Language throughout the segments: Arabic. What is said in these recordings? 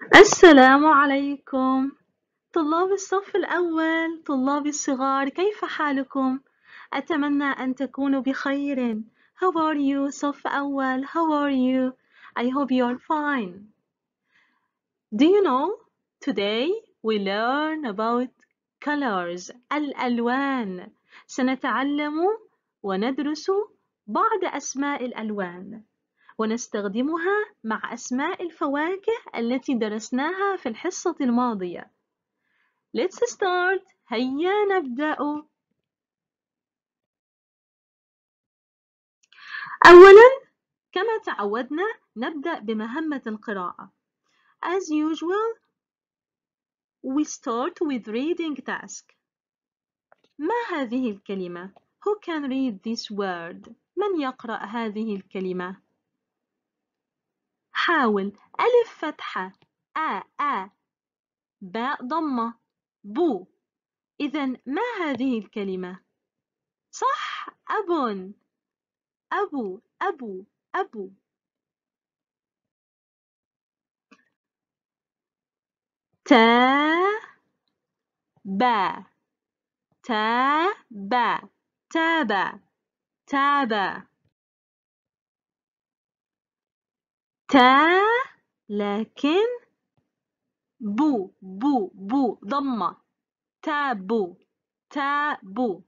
السلام عليكم طلاب الصف الأول، طلاب الصغار، كيف حالكم؟ أتمنى أن تكونوا بخير. How are you صف أول؟ How are you? I hope you are fine. Do you know? Today we learn about colors الألوان. سنتعلم وندرس بعض أسماء الألوان ونستخدمها مع أسماء الفواكه التي درسناها في الحصة الماضية. Let's start. هيا نبدأ. أولاً كما تعودنا نبدأ بمهمة القراءة. As usual, we start with reading task. ما هذه الكلمة؟ Who can read this word? من يقرأ هذه الكلمة؟ حاول. ألف فتحة، باء ضمة، بو. إذن ما هذه الكلمة؟ صح، أب. أبو أبو أبو. تابع تابع تابع تابع. لكن بو ضمة. تابو تابو.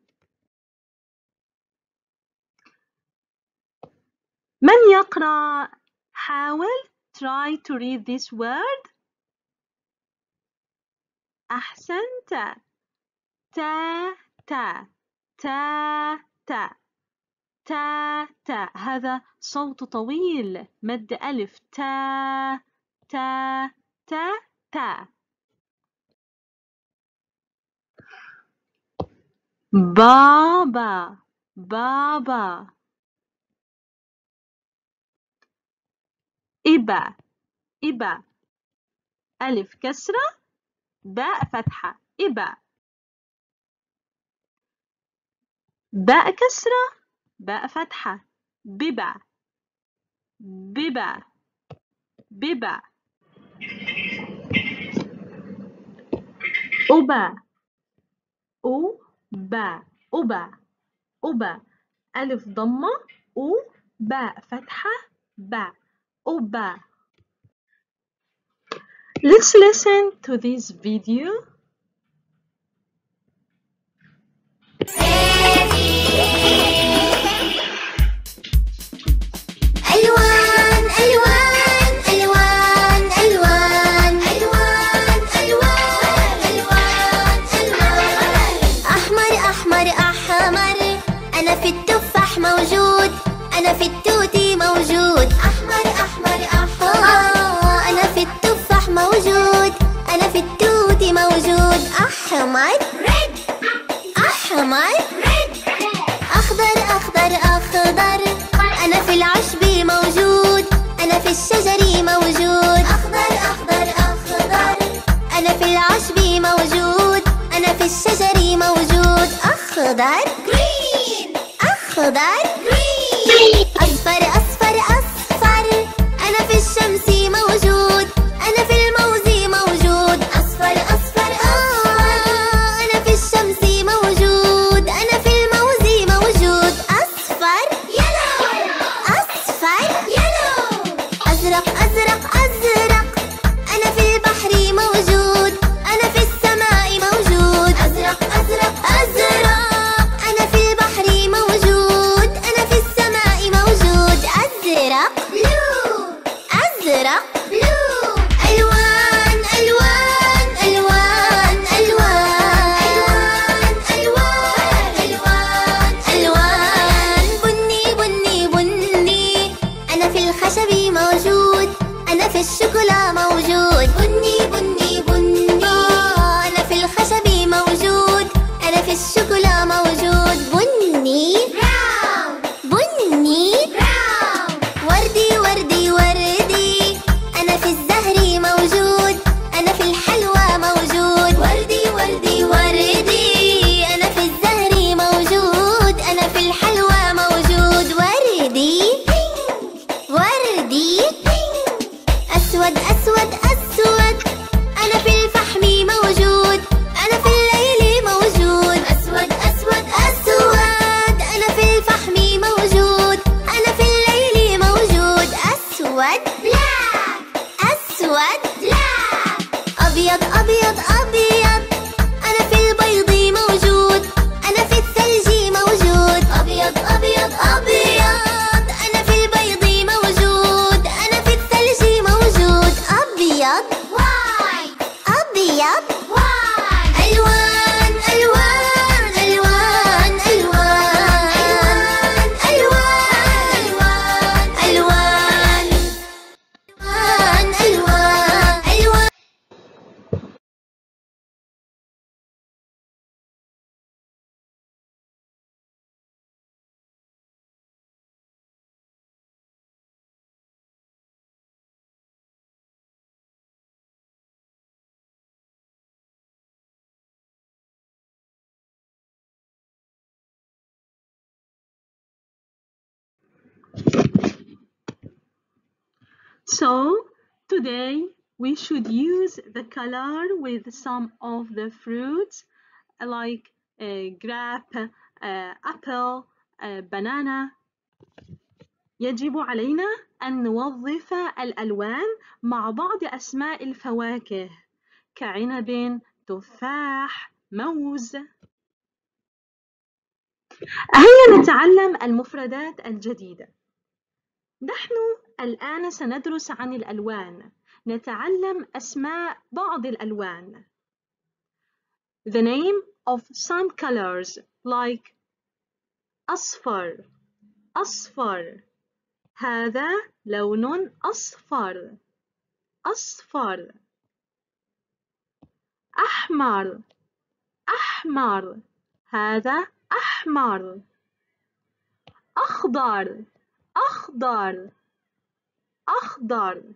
من يقرأ؟ حاول. Try to read this word. أحسنت. تا تا تا تا تا تا. هذا صوت طويل، مد ألف. تا تا تا تا. بابا بابا. إبا ألف كسرة، باء فتحة. إبا. باء كسرة، باء فتحة. ببا ببا. أبا ألف ضمة، باء فتحة، باء. أبا. Let's listen to this video. ألوان ألوان ألوان ألوان ألوان ألوان ألوان ألوان. أحمر أحمر أحمر، أنا في التفاح موجود، أنا في التوتي موجود. أحمر أحمر أحمر، أنا في التفاح موجود، أنا في التوتي موجود. أحمر ريد، أحمر ريد. أخضر أخضر أخضر، أنا في العشب موجود، أنا في الشجر موجود. أخضر أخضر أخضر، أنا في العشب موجود، أنا في الشجر موجود. أخضر green، أخضر green. أصفر أصفر أصفر، أنا في الشمس موجود، أنا في الموز موجود. أصفر أصفر أصفر، أنا في الشمس موجود، أنا في الموز موجود. أصفر يلو، أصفر يلو. أزرق أزرق أزرق، أنا في البحر موجود، أنا في السماء موجود. أزرق أزرق أزرق، أنا في البحر موجود، أنا في السماء موجود. أزرق بلو، أزرق بلو. ألوان ألوان ألوان ألوان ألوان ألوان ألوان. بني بني بني، أنا في الخشب موجود، أنا في الشوكولا موجود. بني بني بني، أنا في الخشب موجود، أنا في الشوكولا موجود. بني براون، بني براون. وردي وردي وردي، أنا في الزهر موجود، أنا في الحلوى موجود. وردي وردي وردي، أنا في الزهر موجود، أنا في الحلوى موجود. وردي بينك، وردي بينك. أسود أسود أسود، أسود؟ لا. أبيض أبيض أبيض، أنا في البيض موجود، أنا في الثلج موجود. أبيض أبيض أبيض، أنا في البيض موجود، أنا في الثلج موجود. أبيض واي، أبيض واي. ألوان ألوان ألوان ألوان ألوان ألوان ألوان ألوان ألوان. So today we should use the color with some of the fruits like grape, apple, banana. يجب علينا أن نوظف الألوان مع بعض أسماء الفواكه كعنب، تفاح، موز. هيا نتعلم المفردات الجديدة. نحن الآن سندرس عن الألوان. نتعلم أسماء بعض الألوان. The name of some colors like أصفر. أصفر، هذا لون أصفر. أصفر. أحمر. أحمر، هذا أحمر. أخضر. أخضر. أخضر.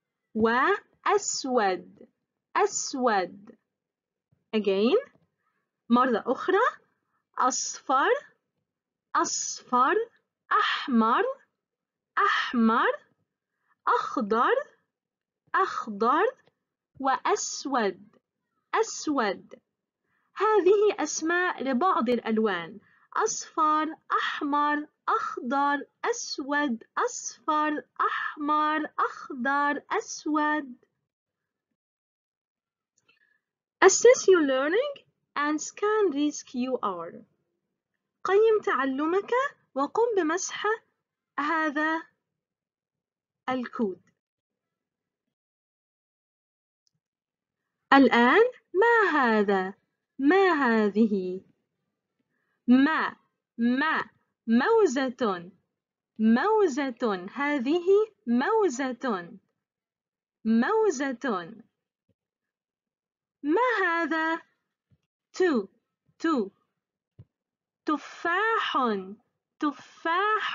وأسود. أسود. Again مرة أخرى. أصفر. أصفر. أحمر. أحمر. أخضر. أخضر. وأسود. أسود. هذه أسماء لبعض الألوان. أصفر، أحمر، أخضر، أسود، أصفر، أحمر، أخضر، أسود. Assess your learning and scan this QR. قيم تعلمك وقم بمسح هذا الكود. الآن ما هذا؟ ما هذه؟ ما موزة. موزة، هذه موزة. موزة. ما هذا؟ تو. تفاح. تفاح.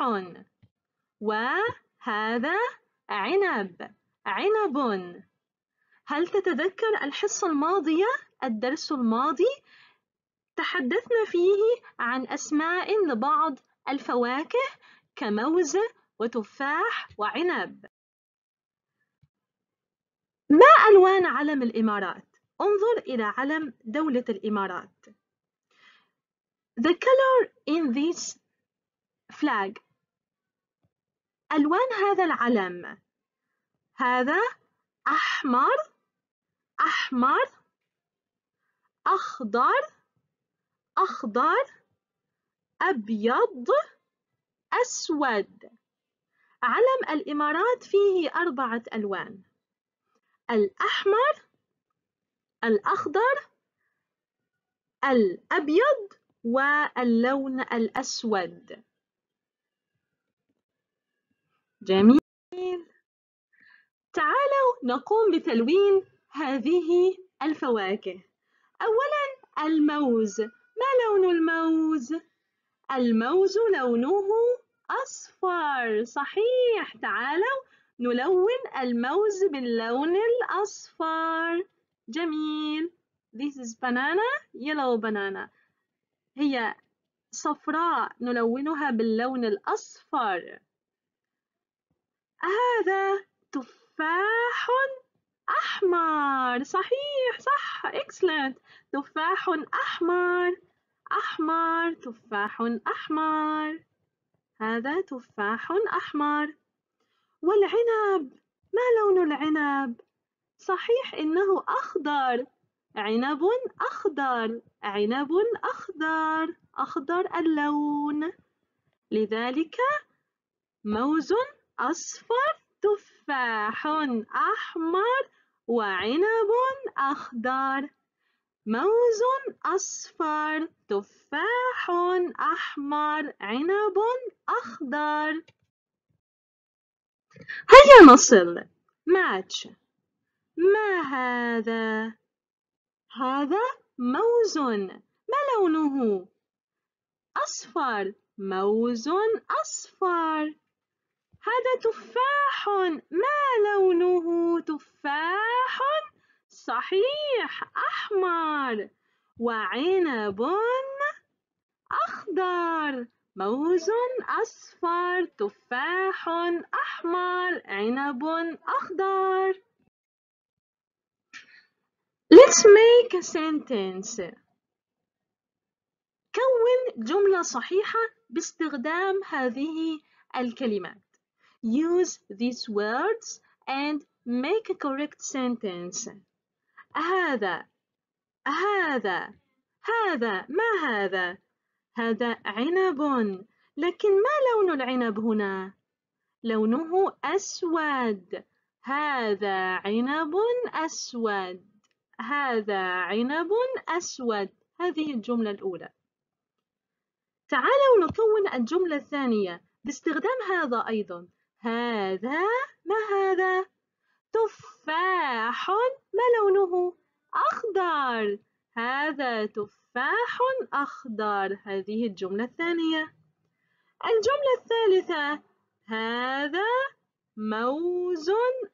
وهذا عنب. عنب. هل تتذكر الحصة الماضية، الدرس الماضي؟ تحدثنا فيه عن أسماء لبعض الفواكه كموز وتفاح وعنب. ما ألوان علم الإمارات؟ انظر إلى علم دولة الإمارات. The color in this flag. ألوان هذا العلم. هذا أحمر. أحمر. أخضر. أخضر. أبيض. أسود. علم الإمارات فيه 4 ألوان: الأحمر، الأخضر، الأبيض، واللون الأسود. جميل. تعالوا نقوم بتلوين هذه الفواكه. أولاً الموز. ما لون الموز؟ الموز لونه أصفر. صحيح. تعالوا نلون الموز باللون الأصفر. جميل. This is banana, yellow banana. هي صفراء نلونها باللون الأصفر. هذا تفاح أحمر. صحيح. صح. Excellent. تفاح أحمر. أحمر. تفاح أحمر. هذا تفاح أحمر. والعنب. ما لون العنب؟ صحيح إنه أخضر. عنب أخضر، عنب أخضر، أخضر اللون. لذلك موز أصفر، تفاح أحمر، وعنب أخضر. موز أصفر، تفاح أحمر، عنب أخضر. هيا نصل. match. ما هذا؟ هذا موز. ما لونه؟ أصفر. موز أصفر. هذا تفاح. ما لونه؟ تفاح صحيح أحمر. وعنب أخضر. موز أصفر، تفاح أحمر، عنب أخضر. Let's make a sentence. كون جملة صحيحة باستخدام هذه الكلمات. Use these words and make a correct sentence. هذا، هذا، هذا، ما هذا؟ هذا عنب، لكن ما لون العنب هنا؟ لونه أسود. هذا عنب أسود. هذا عنب أسود. هذه الجملة الأولى. تعالوا نكون الجملة الثانية باستخدام هذا أيضا. هذا، ما هذا؟ تفاح. ما لونه؟ أخضر. هذا تفاح أخضر. هذه الجملة الثانية. الجملة الثالثة. هذا موز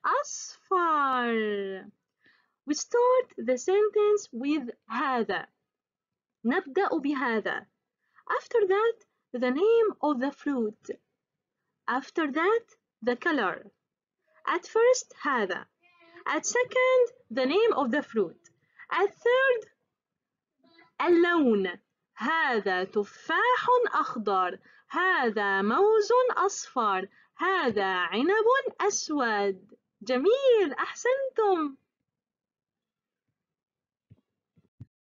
أصفر. We start the sentence with هذا. نبدأ بهذا. After that, the name of the fruit. After that, the color. At first, هذا. At second, the name of the fruit. At third, اللون. هذا تفاح أخضر. هذا موز أصفر. هذا عنب أسود. جميل، أحسنتم.